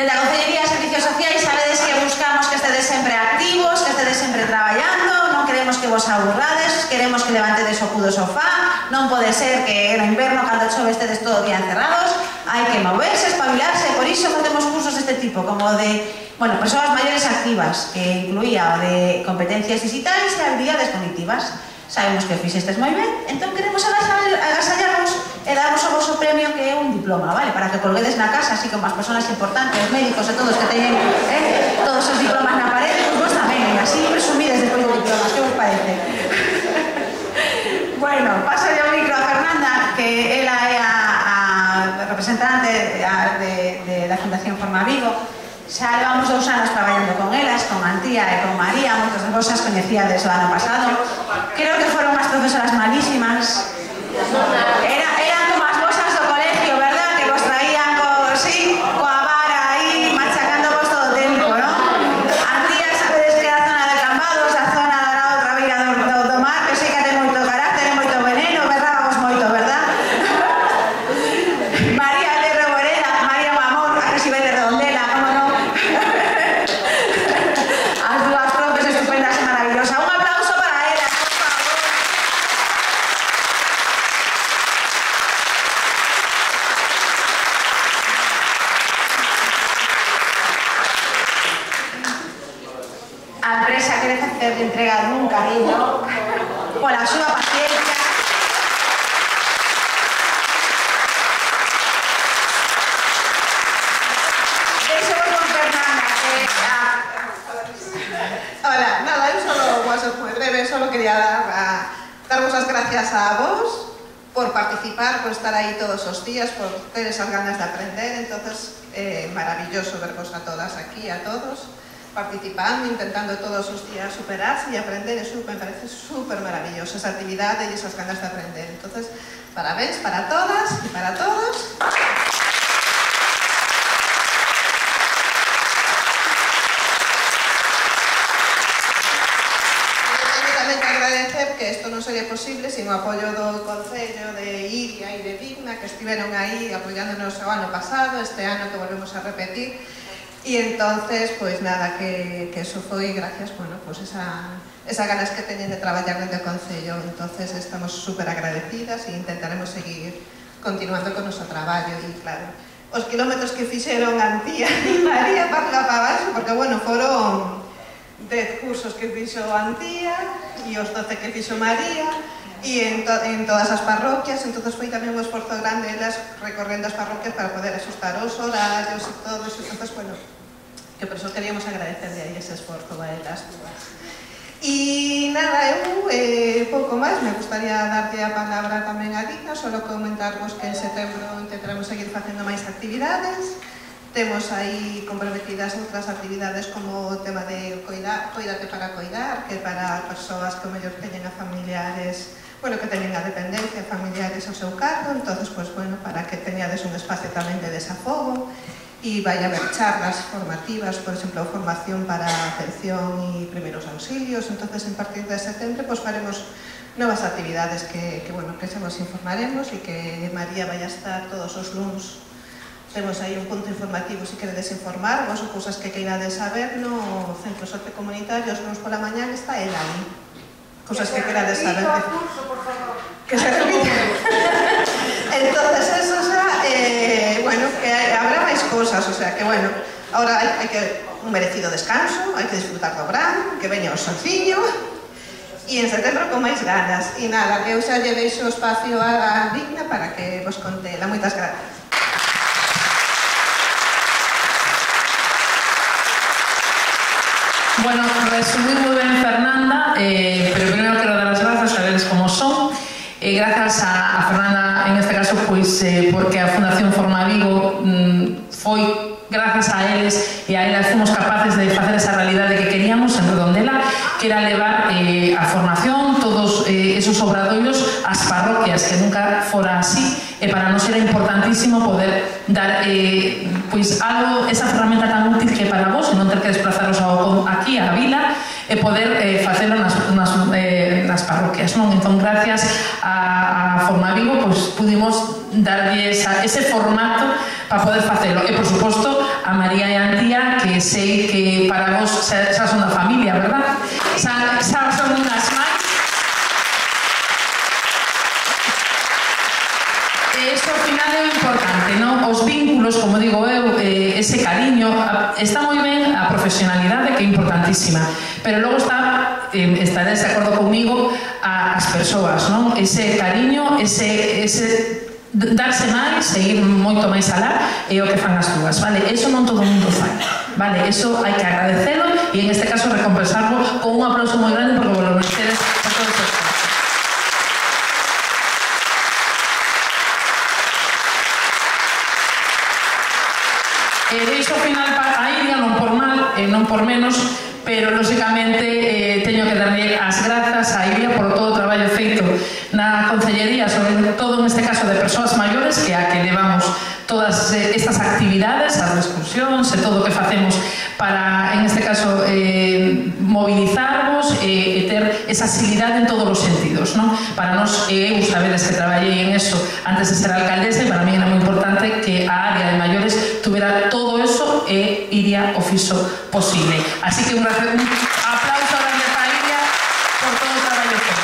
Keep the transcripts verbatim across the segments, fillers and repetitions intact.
Dende a Concellería de Servicios Sociais sabedes que buscamos que estedes sempre activos, que estedes sempre traballando, non queremos que vos aburrades, queremos que levantedes o cu do sofá, non pode ser que no inverno, cando chove, estedes todo o día encerrados, hai que moverse, espabilarse, por iso facemos cursos deste tipo, como de, bueno, persoas maiores activas, que incluía o de competencias digitais e habilidades cognitivas. Sabemos que o fixestes moi ben, entón queremos agasallarvos e darvos o vosso premio, que é un diploma, vale? Para que colguedes na casa, así como as persoas importantes, médicos e todos que teñen eh, todos os diplomas na parede, pues vos tamén, así presumides despois de diplomas, que vos parece? Bueno, paso yo o micro a Fernanda, que ela é a, a representante a, de, de la Fundación Forma Vigo. Xa levamos dous anos traballando con elas, con Antía e con María, moitas de vosas coñecíades o ano pasado. Creo que foron unhas profesoras malísimas. Era, eran como as vosas do colegio, verdad? Que vos traían co, sí, coa vara aí, machacando vos todo o tempo, ¿no? Antía, sabedes que era a zona de Cambados, a zona da outra beira do, do, do mar, que sei que ten moito carácter e moito veneno, berrábamos moito, verdad? María de Reboreda, María Mamón, a que si ve de Redondela, como non? As dúas profes estupendas e maravillosas. Un aplauso para elas, por favor. A empresa quere facer de entregar un cariño pola súa paciencia. Deixo vos con Fernanda, que a... Hola, nada, eu solo voy a ser moi breve, solo quería dar a, darvos as gracias a vos por participar, por estar aí todos os días, por ter esas ganas de aprender. Entonces, eh, maravilloso vervos a todas aquí, a todos, participando, intentando todos os días superarse e aprender. Eso me parece súper maravilloso, esa actividade e esas ganas de aprender. Entonces, parabéns para todas e para todos. Agradecer que isto non sería posible sin o apoio do Concello de Iria e de Digna, que estiveron aí apoiándonos o ano pasado, este ano que volvemos a repetir. E entonces, pois nada, que, que eso foi gracias, bueno, pues esa, esa ganas que teñen de traballar dentro do Concello. Entonces estamos super agradecidas e intentaremos seguir continuando con o noso traballo. E claro, os kilómetros que fixeron Antía e María para lá para baixo, porque bueno, foron dez cursos que fixo Antía e os doce que fixo María e en, to, en todas as parroquias. Entonces foi tamén un esforzo grande elas recorrendo as parroquias para poder asustar os horarios e todo eso. Entonces, bueno, que por eso queríamos agradecerle aí ese esforzo a elas dúas. E nada, eu eh, pouco máis, me gustaría darlle a palabra tamén a Digna, solo comentarvos que en setembro intentaremos seguir facendo máis actividades. Temos aí comprometidas outras actividades como o tema de coidar, Coidate para coidar, que para persoas que o mellor teñen a familiares, bueno, que teñen a dependencia, familiares ao seu cargo. Entonces, pues bueno, para que teñades un espacio tamén de desafogo. E vai haber charlas formativas, por exemplo, formación para atención e primeiros auxilios. Entonces, en partir de setembro, pues faremos novas actividades que, que bueno, que se vos informaremos e que María vai a estar todos os luns. Temos aí un punto informativo se queredes informar vos ou cousas que queirades saber no Centro Sociocomunitario. Os luns pola mañá está el aí. Cousas que queirades saber. Que se repite. Entonces, eso xa, eh, bueno, que habrá máis cousas, o sea, que bueno, ahora hai, hai que un merecido descanso, hai que disfrutar do verán, que veña o solciño, e en setembro con máis ganas. E nada, eu xa lle deixo o espacio a Digna para que vos conte. Moitas gracias. Bueno, resumí moi ben Fernanda, eh, pero primeiro quero dar as grazas, sabedes como son. Eh, grazas a, a Fernanda, en este caso, pois, eh, porque a Fundación Forma Vigo mm, foi grazas a eles e a elas fomos capaces de facer esa realidade que queríamos en Redondela, que era levar eh, a formación, todos eh, esos obradoiros ás parroquias, que nunca fora así. E para nós era importantísimo poder dar eh, pois algo, esa ferramenta tan útil que para vos, non ter que desplazaros ao, aquí a vila e poder eh, facelo nas, nas, eh, nas parroquias, non? Entón, gracias a, a Forma Vigo, pois pudimos darlle esa, ese formato para poder facelo. E, por suposto, a María e a Antía, que sei que para vos xa, xa son da familia, verdad? Xa, xa son unhas máis. E iso ao final é importante, non? Os vínculos, como digo eu, eh, ese cariño, está moi ben a profesionalidade, que é importantísima, pero logo está, eh, estaréis de acordo comigo, a, as persoas, non? Ese cariño, ese, ese darse máis, seguir moito máis alá, é o que fan as túas, vale? Eso non todo o mundo fai, vale? Eso hai que agradecelo e en este caso recompensarlo con un aplauso moi grande porque vos lo merecedes a todos os casos. E deixo ao final a Iria, non por mal, eh, non por menos, pero lógicamente eh, teño que darlle as grazas a Iria por todo o traballo feito na Concellería, sobre todo en este caso de persoas maiores, que a que levamos todas eh, estas actividades, as excursións e todo o que facemos para, en este caso, eh, mobilizarvos eh, e ter esa agilidade en todos os sentidos, non? Para nos, eh, eu sabedes que traballei en eso antes de ser alcaldesa e para mí era moi importante que a área de maiores tuvera todo eso e iría o fixo posible. Así que un, un aplauso grande para Iria por todo o traballo feito.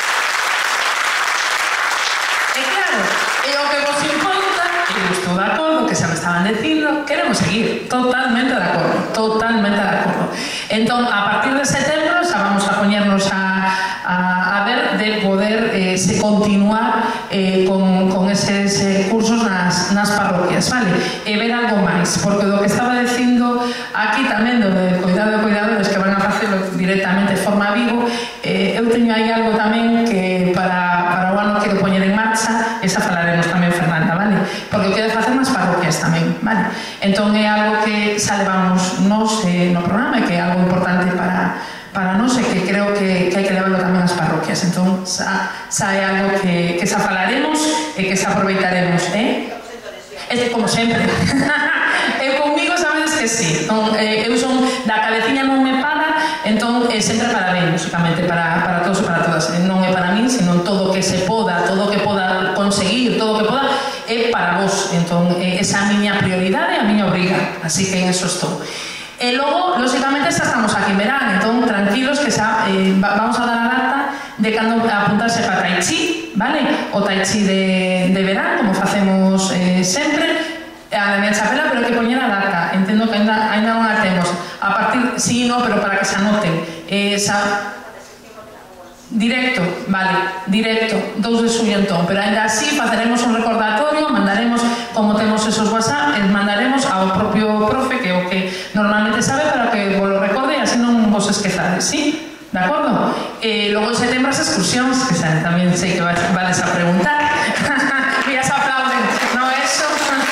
E claro, é o que vos importa, e eu estou de acordo, que xa me estaban dicindo, queremos seguir, totalmente de acordo, totalmente de acordo. Entón, a partir de setembro xa vamos a poñernos a, a, a ver de poder eh, se continuar eh, con, con eses eh, cursos nas, nas parroquias, vale? E ver algo máis, porque do que estaba dicindo aquí tamén, do de cuidado de cuidadores que van a facelo directamente de forma Vigo, eh, eu teño aí algo tamén que para, para o ano quero poñer en marcha, esa falaremos tamén Fernanda, vale? Porque o quero facer nas parroquias tamén, vale? Entón é algo que xa levamos nos eh, no programa e que é algo importante para para nós e que creo que, que hai que levarlo tamén ás parroquias. Entón, xa, xa é algo que, que xa falaremos e que xa aproveitaremos, eh? É como sempre. Eu comigo sabedes que sí. Entón, eh, eu son da cabeciña non me para, entón é sempre para ben, lógicamente, para, para todos e para todas. Non é para min, sino todo o que se poda, todo o que poda conseguir, todo o que poda, é para vos. Entón, eh, esa é a miña prioridade e a miña obriga. Así que en eso estou. E logo, lógicamente, xa estamos aquí en verán, entón, tranquilos, que xa eh, vamos a dar a data de cando apuntarse para Tai Chi, vale? O Tai Chi de, de verán, como facemos eh, sempre, a de chapela, pero que poñer a data. Entendo que ainda, ainda non a temos. A partir, sí, no, pero para que se anoten. Eh, xa, directo, vale, directo, dous de xullo entón, pero ainda así faceremos un recordatorio, mandaremos, como temos esos WhatsApp, mandaremos ao propio profe, que é o que normalmente sabe, para que vos lo recorde e así non vos esquezades, sí? De acordo? E logo en setembro as excursións, que xa, tamén sei que vades a preguntar. Mira, se aplauden, no eso.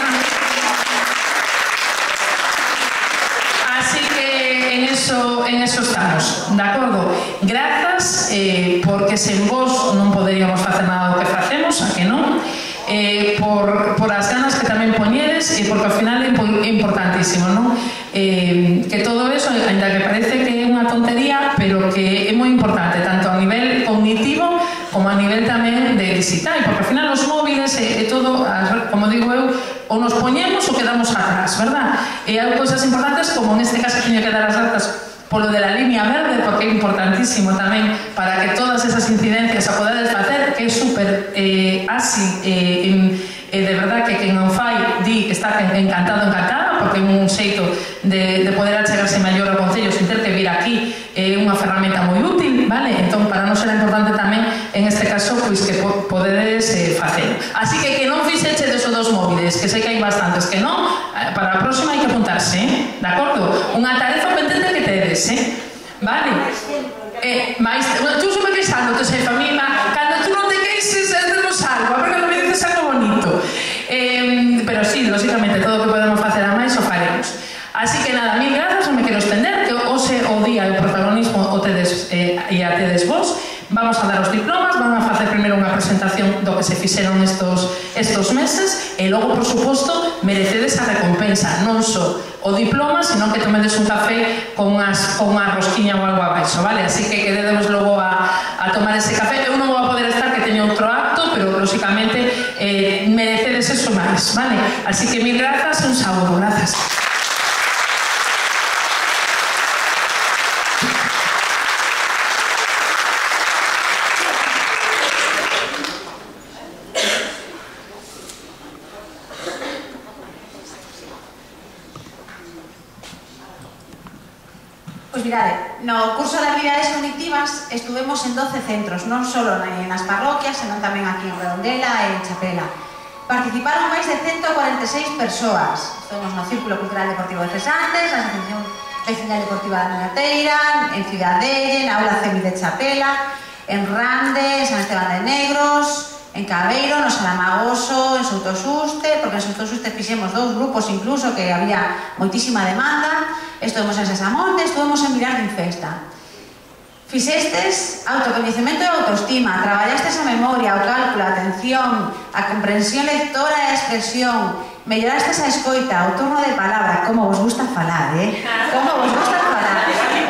Así que en eso, en eso estamos, de acordo? Grazas, eh, porque sen vos non poderíamos facer nada do que facemos, a que non? Eh, por, por as ganas que tamén poñedes e porque ao final é importantísimo, non? Eh, que todo eso, ainda que parece que é unha tontería, pero que é moi importante, tanto a nivel cognitivo como a nivel tamén de digital, porque ao final os móviles e, e todo, como digo eu, ou nos poñemos ou quedamos atrás, verdad? E hai cousas importantes, como en este caso teño que dar as datas polo de la línea verde, porque é importantísimo tamén para que todas esas incidencias a podedes facer, que é super eh, así, eh, en, eh, de verdad que quen non fai di que está encantado, encantada, porque é un xeito de, de poder achegarse mellor ao Concello sin ter que vir aquí, é eh, unha ferramenta moi útil, vale? Entón, para non ser importante tamén, en este caso, pois que po podedes eh, facer. Así que que non fixeche deso dos móviles, que sei que hai bastantes, que non, para a próxima hai que apuntarse, eh? De acordo? Unha tarefa pendente que tedes, eh? Vale? Eh, máis, tú sube queixando, te sei, familia, cando tú non te queixes, hacemos algo, porque non me dices algo bonito. Eh, pero sí, lógicamente, todo o que podemos facer a máis o faremos. Así que nada, mil grazas, non me quero estender, que hoxe o día e o protagonismo o tedes eh, e a tedes vos. Vamos a dar os diplomas, van a facer primeiro unha presentación do que se fixeron estos, estos meses e logo, por suposto, merecedes a recompensa, non só o diploma, sino que tomedes un café con, as, con unha rosquiña ou algo abaixo, vale? Así que quedemos logo a, a tomar ese café. Eu non vou a poder estar, que teño outro acto, pero, lógicamente, eh, merecedes eso máis, vale? Así que mil grazas, un saúdo, grazas. Pois mirade, no curso de habilidades cognitivas estuvemos en doce centros, non só nas parroquias, senón tamén aquí en Redondela e en Chapela. Participaron máis de ciento cuarenta e seis persoas. Estuvemos no Círculo Cultural Deportivo de Cesantes, na Asociación Vecinal Deportiva da Miñateira, en Cidadelle, na Aula CEMI de Chapela, en Rande, en San Esteban de Negros, en Cabeiro, no Salamagoso, en Soutosuste, porque en Soutosuste fixemos dous grupos incluso que había moitísima demanda. Estuvemos en Sesamonte, estuvemos en Vilar de Infesta. Fixestes autocoñecemento e autoestima, traballastes a memoria, o cálculo, a atención, a comprensión lectora e a expresión, mellorastes a escoita, o turno de palabra, como vos gusta falar, eh? Como vos gusta falar.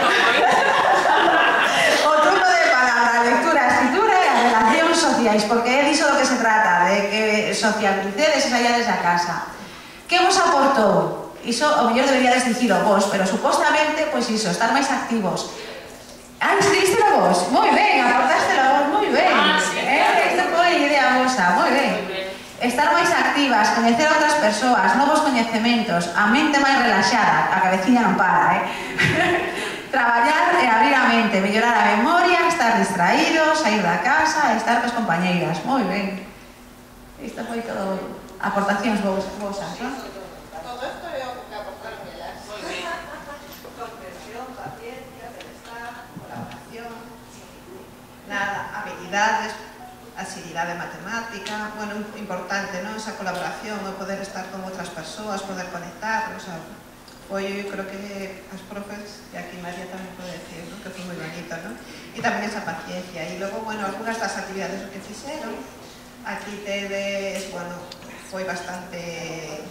O turno de palabra, lectura, escritura e as relacións sociais, porque é diso do que se trata, de que socialicedes e saiades a casa. Que vos aportou? Iso, o mellor deberíades dicilo vos, pero supostamente, pois iso, estar máis activos. Ah, escribiste a vos? Moi ben, aportaste a vos, moi ben. Ah, sí. Eh, esta foi idea vosa, moi ben. Estar máis activas, coñecer a outras persoas, novos coñecementos, a mente máis relaxada, a cabeciña non para, eh? Traballar e abrir a mente, mellorar a memoria, estar distraídos, sair da casa e estar cos compañeiras, moi ben. Isto foi todo aportacións vos, vosas, non? Todo isto é o que aportaron elas. Comprensión, paciencia, bienestar, colaboración, nada, habilidades, agilidade matemática, bueno, importante, non? Esa colaboración, o poder estar con outras persoas, poder conectar, o sea, foi, creo que as profes, e aquí María tamén pode decir, ¿no? Que foi moi bonito, ¿no? E tamén esa paciencia, e logo, bueno, algunas das actividades que fixeron, aquí tedes, bueno, foi bastante...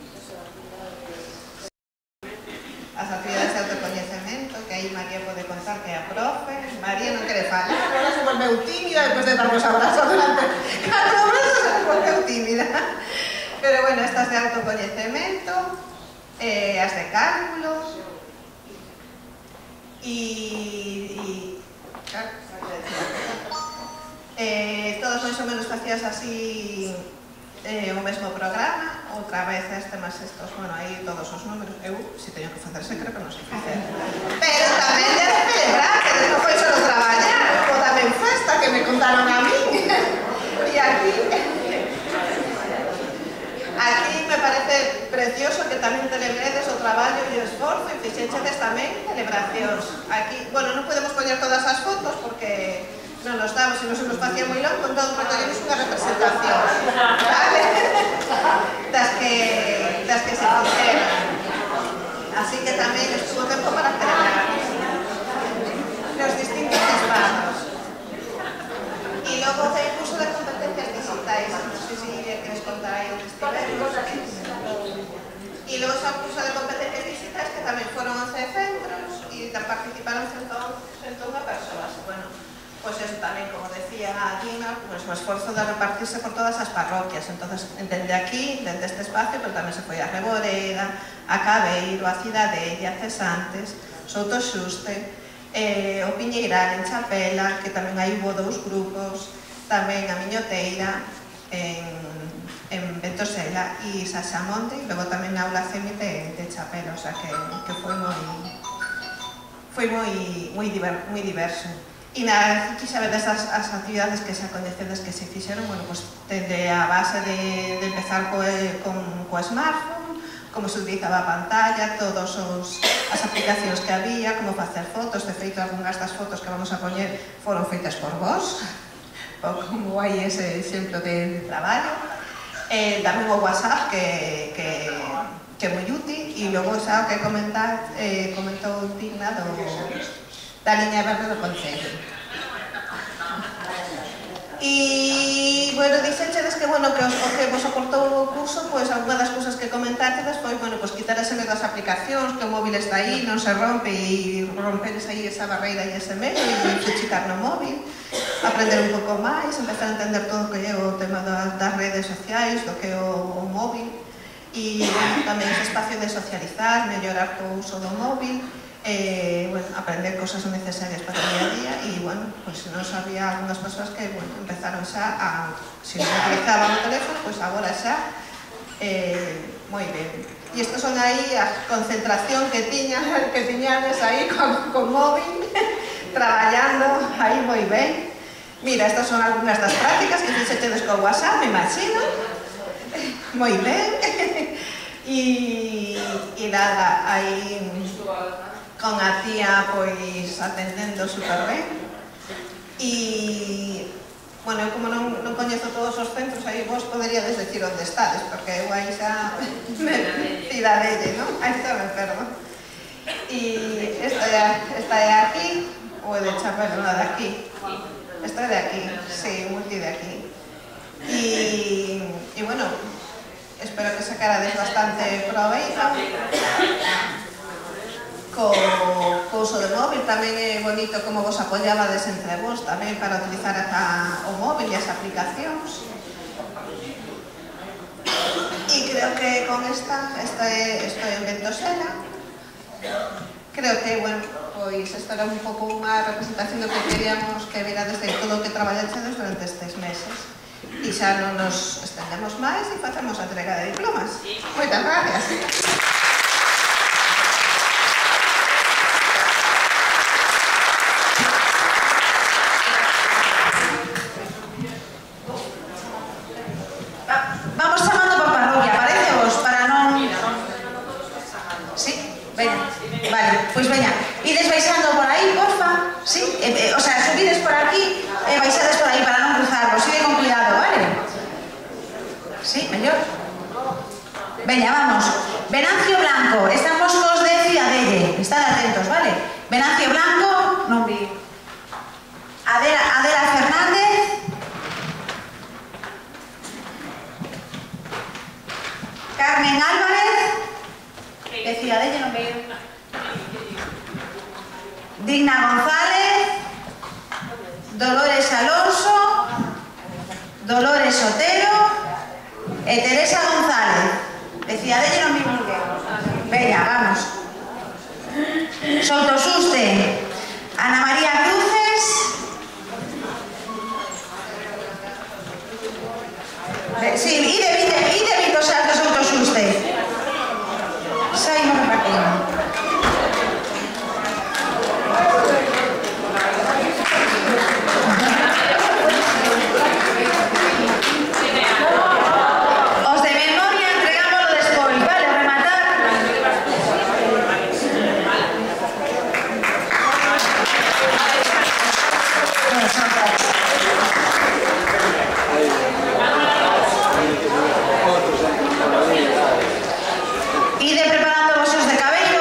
As actividades de autocoñecemento, que aí María pode contar que é a profe. María non quere falar, agora se volveu tímida, depois de darnos abrazos durante catro meses se volveu tímida. Pero bueno, estas de autocoñecemento, eh, as de cálculo, e... e claro, eh, todos máis ou menos facías así... Eh, o mesmo programa, outra vez este máis estos, bueno, aí todos os números, eu, se teño que facerse, creo que non sei facer. Pero tamén de celebrar, que non foi só traballar, ou tamén festa, que me contaron a mí. E aquí, aquí me parece precioso que tamén celebredes o traballo e o esforzo e fixechedes tamén celebracións. Aquí, bueno, non podemos poñer todas as fotos porque non nos damos, e non se nos facía moi longo, entón recollemos unha representación, vale? Das que, das que se fixeron. Así que tamén estuvo tempo para celebrar nos distintos espazos. E logo de curso de competencias digitais, non sei se queres contar aí onde estivemos. E logo xa curso de competencias digitais que tamén foron once centros e participaron ciento unha persoas. Bueno, pois eso tamén, como decía a Dina, pues, o esforzo de repartirse por todas as parroquias. Entonces, dende aquí, dende este espacio, pero tamén se foi a Reboreda, a Cabeiro, a Cidadelle, a Cesantes, Soutosuste, eh, o Piñeiral en Chapela, que tamén aí hubo dous grupos, tamén a Miñoteira, en, en Ventosela, e Saxamonte, e logo tamén a Aula CEMI de, de Chapela, o sea que, que foi moi, foi moi, moi, diver, moi diverso. E na, aquí sabedes as, as actividades que se coñecedes que se fixeron, bueno, pues, desde a base de, de empezar co, con, co smartphone, como se utilizaba a pantalla, todas as aplicacións que había, como facer fotos. De feito, algunhas das fotos que vamos a poñer foron feitas por vos, como hai ese exemplo de, de traballo. Eh, tamén o WhatsApp, que, que, que é moi útil, e logo xa que comentar, eh, comentou Digna do... da liña verde do Concello. E, bueno, dixechedes que, bueno, que os, o que vos aportou o curso, pois, alguna das cousas que comentastedes foi, bueno, pois, quitar ese medo das aplicacións, que o móvil está aí, non se rompe, e romperes aí esa barreira e ese medo, e fuchicar no móvil, aprender un pouco máis, empezar a entender todo o que é o tema das, das redes sociais, do que é o, o móvil, e, bueno, tamén ese espacio de socializar, mellorar o uso do móvil, Eh, bueno, aprender cosas necesarias para o día a día e, bueno, pues non sabía algunhas persoas que, bueno, empezaron xa a, se non utilizaban o teléfono, pois pues agora xa eh, moi ben. E E estos son aí a concentración que tiñan, que tiñades aí con, con móvil, traballando aí moi ben. Mira, estas son algunhas das prácticas que fixetedes con WhatsApp, me imagino. Moi ben. E, e nada, aí con a tía pois atendendo super ben. E, bueno, eu como non, non coñezo todos os centros, aí vos poderíades decir onde estades, porque eu aí xa me cidadelle, non? Aí xa me perdo. E esta é, esta é aquí, ou é de Chapela, non, de aquí. Esta é de aquí, sí, multi de aquí. E, e bueno, espero que sacarades bastante proveito co, co uso do móvil. Tamén é bonito como vos apoyabades entre vos tamén para utilizar ata o móvil e as aplicacións. E creo que con esta, esta é, esta é en Ventosela. Creo que, bueno, pois esta era un pouco unha representación do que queríamos que virades de todo o que traballaxedes durante estes meses. E xa non nos estendemos máis e facemos a entrega de diplomas. Moitas gracias. Vamos chamando por parroquia, parece vos? Para non... Sí? Veña. Vale, pois veña. Ides baixando por aí, porfa. Sí? Eh, eh, o sea, subides por aquí e eh, baixades por aí para non cruzarvos. Sigue con cuidado, vale? Sí, mellor. Veña, vamos. Venancio Blanco. Estamos cos de Cidadelle. Estad atentos, vale? Venancio Blanco, non vi. Adela, Adela Fernández. Carmen Álvarez. De Cidadelle non veo. Digna González. Dolores Alonso. Dolores Otero. E Teresa González. De Cidadelle non vimos ninguén. Veña, vamos. Soutosuste. Ana María Cruces. Sí, ide, ide, ide, Vito Santos Soutosuste. Saímos repartindo. Os de memoria entregámoslo despois, vale? Rematar. Ide preparando vos os de cabello.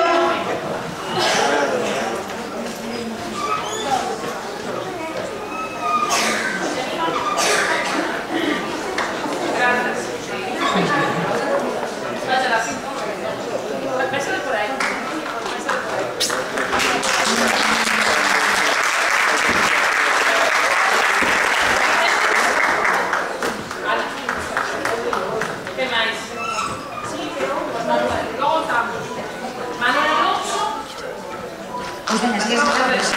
Pues venga, sigue sentados.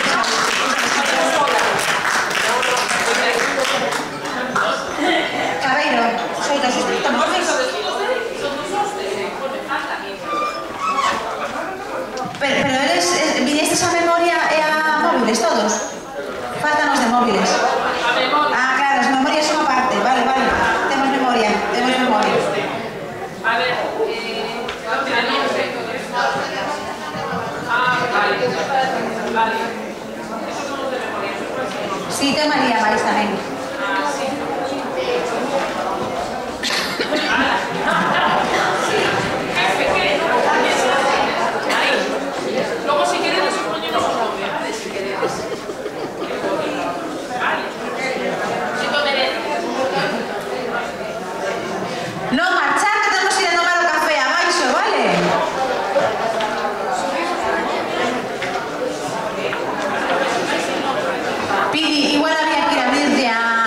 Cabeiro, Soutosuste, estamos todos. Pero, pero eres, eh, viñestes a memoria e a móviles todos? Fáltanos de móviles. Ah, claro, as memorias son aparte, vale, vale. Temos memoria, temos memoria. A ver, eh, ah, vale, vale. Esos son los de memoria. Sí, ten María Maris tamén. Ah, sí. Luego si queréis os ponemos un nombre, ¿vale? Si queréis. Vale. Si tú mereces. No marchar, que tenemos que ir a tomar o café abaixo, vale? Pidi, igual había que ir a abrirte a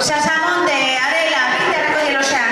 Xasamonte, Arela, vinte a recollelo xa.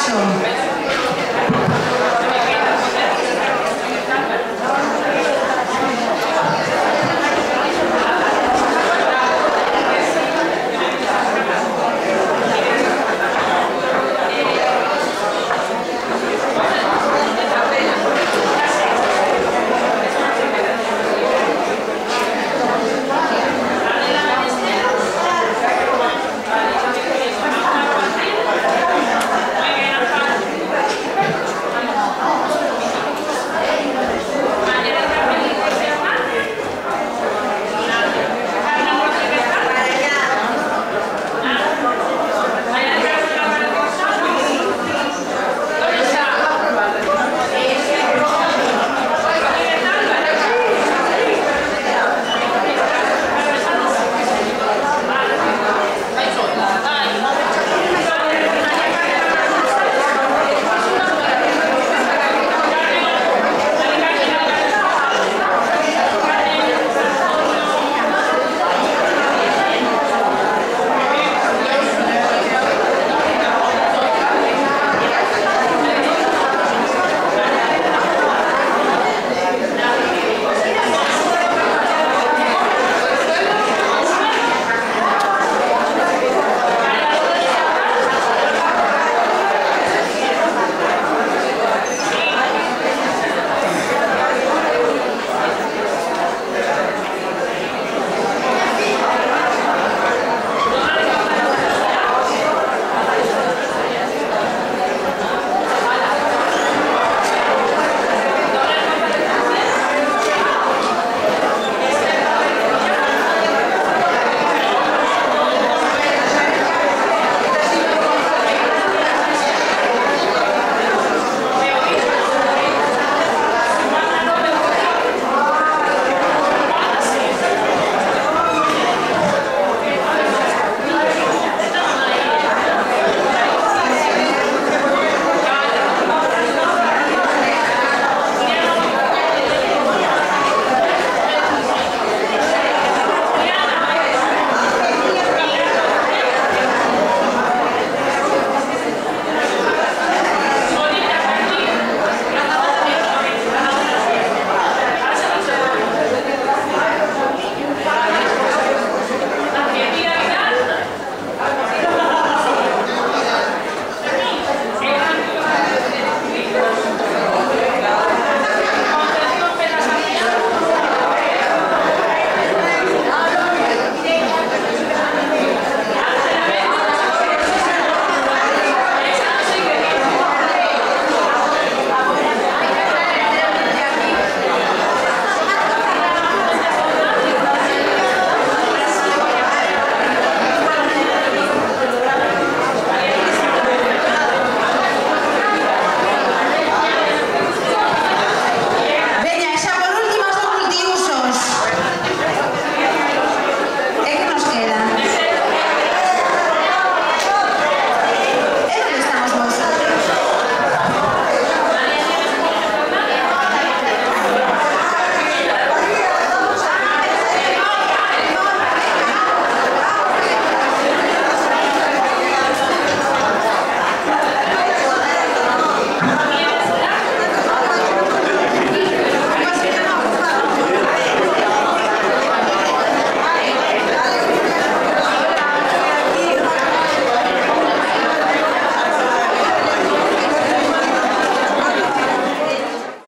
iso.